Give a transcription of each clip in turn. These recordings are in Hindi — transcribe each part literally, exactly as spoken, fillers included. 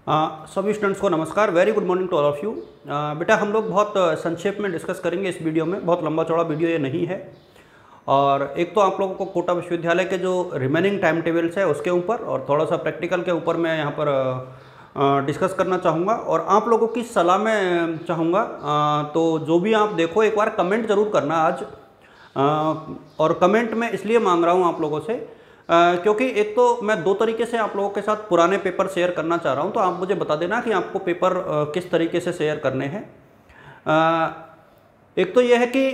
आ, सभी स्टूडेंट्स को नमस्कार। Very good morning to all of you. बेटा हम लोग बहुत संक्षेप में डिस्कस करेंगे इस वीडियो में, बहुत लंबा चौड़ा वीडियो ये नहीं है। और एक तो आप लोगों को कोटा विश्वविद्यालय के जो रिमेनिंग टाइम टेबल्स है उसके ऊपर और थोड़ा सा प्रैक्टिकल के ऊपर मैं यहाँ पर डिस्कस करना चाहूँगा और आप लोगों की सलाह में चाहूँगा। तो जो भी आप देखो एक बार कमेंट ज़रूर करना आज। आ, और कमेंट में इसलिए मांग रहा हूँ आप लोगों से Uh, क्योंकि एक तो मैं दो तरीके से आप लोगों के साथ पुराने पेपर शेयर करना चाह रहा हूं, तो आप मुझे बता देना कि आपको पेपर uh, किस तरीके से शेयर करने हैं। uh, एक तो यह है कि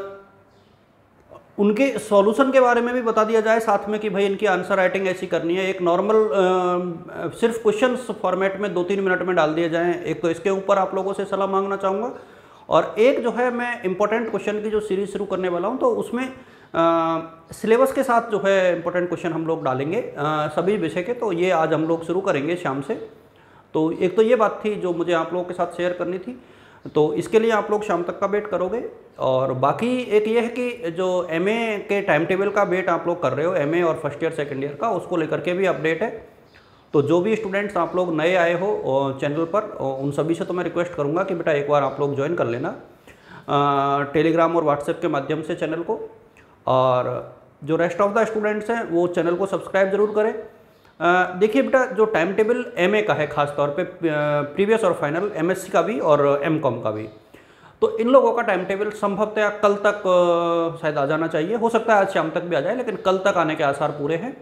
uh, उनके सॉल्यूशन के बारे में भी बता दिया जाए साथ में कि भाई इनकी आंसर राइटिंग ऐसी करनी है। एक नॉर्मल uh, सिर्फ क्वेश्चन फॉर्मेट में दो तीन मिनट में डाल दिए जाएँ। एक तो इसके ऊपर आप लोगों से सलाह मांगना चाहूँगा और एक जो है मैं इंपॉर्टेंट क्वेश्चन की जो सीरीज शुरू करने वाला हूँ तो उसमें सिलेबस uh, के साथ जो है इंपॉर्टेंट क्वेश्चन हम लोग डालेंगे uh, सभी विषय के। तो ये आज हम लोग शुरू करेंगे शाम से। तो एक तो ये बात थी जो मुझे आप लोगों के साथ शेयर करनी थी, तो इसके लिए आप लोग शाम तक का वेट करोगे। और बाकी एक ये है कि जो एमए के टाइम टेबल का वेट आप लोग कर रहे हो, एमए और फर्स्ट ईयर सेकेंड ईयर का, उसको लेकर के भी अपडेट है। तो जो भी स्टूडेंट्स आप लोग नए आए हो चैनल पर, उन सभी से तो मैं रिक्वेस्ट करूँगा कि बेटा एक बार आप लोग ज्वाइन कर लेना टेलीग्राम और व्हाट्सएप के माध्यम से चैनल को। और जो रेस्ट ऑफ द स्टूडेंट्स हैं वो चैनल को सब्सक्राइब जरूर करें। देखिए बेटा जो टाइम टेबल एमए का है खास तौर पे, प्रीवियस और फाइनल, एमएससी का भी और एमकॉम का भी, तो इन लोगों का टाइम टेबल संभवतः कल तक शायद आ जाना चाहिए। हो सकता है आज शाम तक भी आ जाए, लेकिन कल तक आने के आसार पूरे हैं।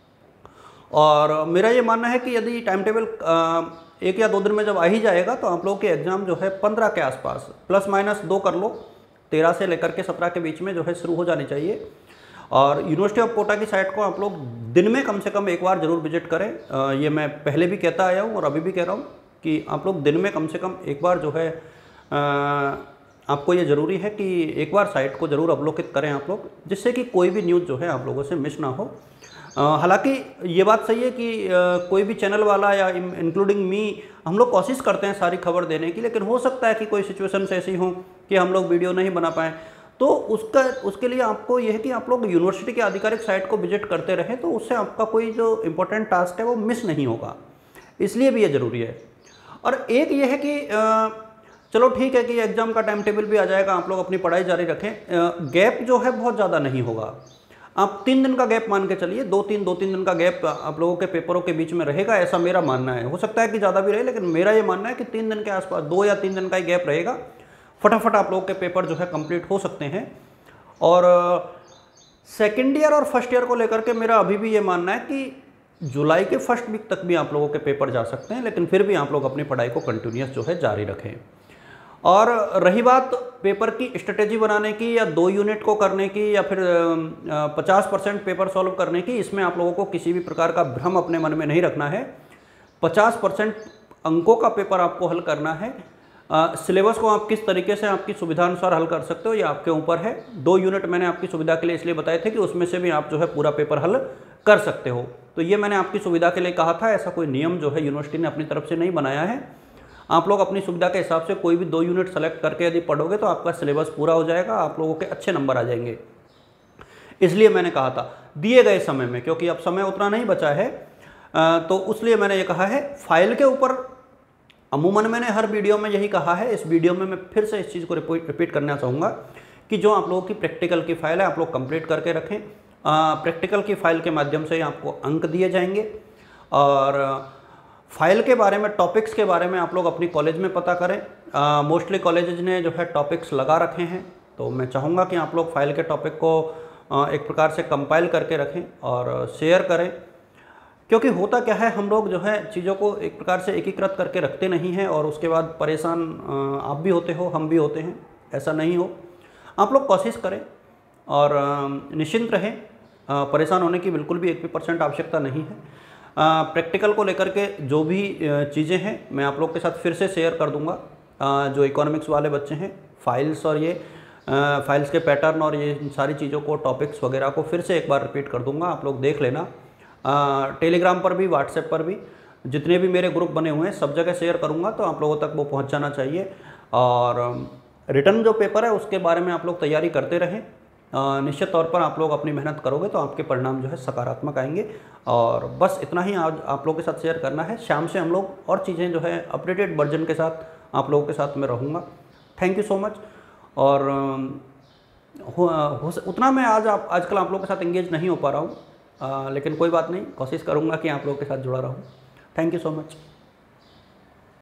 और मेरा ये मानना है कि यदि टाइम टेबल एक या दो दिन में जब आ ही जाएगा तो आप लोगों के एग्ज़ाम जो है पंद्रह के आसपास, प्लस माइनस दो कर लो, तेरह से लेकर के सत्रह के बीच में जो है शुरू हो जानी चाहिए। और यूनिवर्सिटी ऑफ कोटा की साइट को आप लोग दिन में कम से कम एक बार ज़रूर विजिट करें। आ, ये मैं पहले भी कहता आया हूँ और अभी भी कह रहा हूँ कि आप लोग दिन में कम से कम एक बार जो है आ, आपको ये ज़रूरी है कि एक बार साइट को ज़रूर अवलोकित करें आप लोग, जिससे कि कोई भी न्यूज़ जो है आप लोगों से मिस ना हो। हालांकि ये बात सही है कि आ, कोई भी चैनल वाला या इंक्लूडिंग मी, हम लोग कोशिश करते हैं सारी खबर देने की, लेकिन हो सकता है कि कोई सिचुएशन ऐसी हो कि हम लोग वीडियो नहीं बना पाएँ। तो उसका उसके लिए आपको यह है कि आप लोग यूनिवर्सिटी की आधिकारिक साइट को विजिट करते रहें, तो उससे आपका कोई जो इम्पोर्टेंट टास्क है वो मिस नहीं होगा, इसलिए भी ये ज़रूरी है। और एक ये है कि आ, चलो ठीक है कि एग्ज़ाम का टाइम टेबल भी आ जाएगा, आप लोग अपनी पढ़ाई जारी रखें। गैप जो है बहुत ज़्यादा नहीं होगा, आप तीन दिन का गैप मान के चलिए, दो तीन दो तीन दिन का गैप आप लोगों के पेपरों के बीच में रहेगा, ऐसा मेरा मानना है। हो सकता है कि ज़्यादा भी रहे, लेकिन मेरा ये मानना है कि तीन दिन के आसपास, दो या तीन दिन का ही गैप रहेगा, फटाफट आप लोगों के पेपर जो है कंप्लीट हो सकते हैं। और सेकेंड ईयर और फर्स्ट ईयर को लेकर के मेरा अभी भी ये मानना है कि जुलाई के फर्स्ट वीक तक भी आप लोगों के पेपर जा सकते हैं, लेकिन फिर भी आप लोग अपनी पढ़ाई को कंटिन्यूस जो है जारी रखें। और रही बात पेपर की स्ट्रेटेजी बनाने की या दो यूनिट को करने की या फिर पचास परसेंट पेपर सॉल्व करने की, इसमें आप लोगों को किसी भी प्रकार का भ्रम अपने मन में नहीं रखना है। पचास परसेंट अंकों का पेपर आपको हल करना है। सिलेबस को आप किस तरीके से आपकी सुविधानुसार हल कर सकते हो ये आपके ऊपर है। दो यूनिट मैंने आपकी सुविधा के लिए इसलिए बताए थे कि उसमें से भी आप जो है पूरा पेपर हल कर सकते हो, तो ये मैंने आपकी सुविधा के लिए कहा था। ऐसा कोई नियम जो है यूनिवर्सिटी ने अपनी तरफ से नहीं बनाया है। आप लोग अपनी सुविधा के हिसाब से कोई भी दो यूनिट सेलेक्ट करके यदि पढ़ोगे तो आपका सिलेबस पूरा हो जाएगा, आप लोगों के अच्छे नंबर आ जाएंगे। इसलिए मैंने कहा था दिए गए समय में, क्योंकि अब समय उतना नहीं बचा है, तो इसलिए मैंने ये कहा है। फाइल के ऊपर अमूमन मैंने हर वीडियो में यही कहा है, इस वीडियो में मैं फिर से इस चीज़ को रिपीट करना चाहूँगा कि जो आप लोगों की प्रैक्टिकल की फ़ाइल है आप लोग कंप्लीट करके रखें। प्रैक्टिकल की फ़ाइल के माध्यम से आपको अंक दिए जाएंगे। और फाइल के बारे में, टॉपिक्स के बारे में आप लोग अपनी कॉलेज में पता करें। मोस्टली कॉलेजेज ने जो है टॉपिक्स लगा रखे हैं, तो मैं चाहूँगा कि आप लोग फाइल के टॉपिक को आ, एक प्रकार से कंपाइल करके रखें और शेयर करें। क्योंकि होता क्या है, हम लोग जो है चीज़ों को एक प्रकार से एकीकृत करके रखते नहीं हैं और उसके बाद परेशान आप भी होते हो, हम भी होते हैं। ऐसा नहीं हो, आप लोग कोशिश करें और निश्चिंत रहें, परेशान होने की बिल्कुल भी एक भी परसेंट आवश्यकता नहीं है। प्रैक्टिकल को लेकर के जो भी चीज़ें हैं मैं आप लोग के साथ फिर से शेयर कर दूंगा। जो इकोनॉमिक्स वाले बच्चे हैं, फाइल्स और ये फाइल्स के पैटर्न और ये सारी चीज़ों को, टॉपिक्स वगैरह को फिर से एक बार रिपीट कर दूंगा, आप लोग देख लेना। टेलीग्राम पर भी, व्हाट्सएप पर भी, जितने भी मेरे ग्रुप बने हुए हैं सब जगह शेयर करूंगा, तो आप लोगों तक वो पहुंच जाना चाहिए। और रिटर्न जो पेपर है उसके बारे में आप लोग तैयारी करते रहें। निश्चित तौर पर आप लोग अपनी मेहनत करोगे तो आपके परिणाम जो है सकारात्मक आएंगे। और बस इतना ही आज आप लोगों के साथ शेयर करना है। शाम से हम लोग और चीज़ें जो है अपडेटेड वर्जन के साथ आप लोगों के साथ में रहूँगा। Thank you so much. और हो, हो उतना मैं आज आप आजकल आप लोगों के साथ एंगेज नहीं हो पा रहा हूँ, लेकिन कोई बात नहीं, कोशिश करूँगा कि आप लोगों के साथ जुड़ा रहूँ। Thank you so much.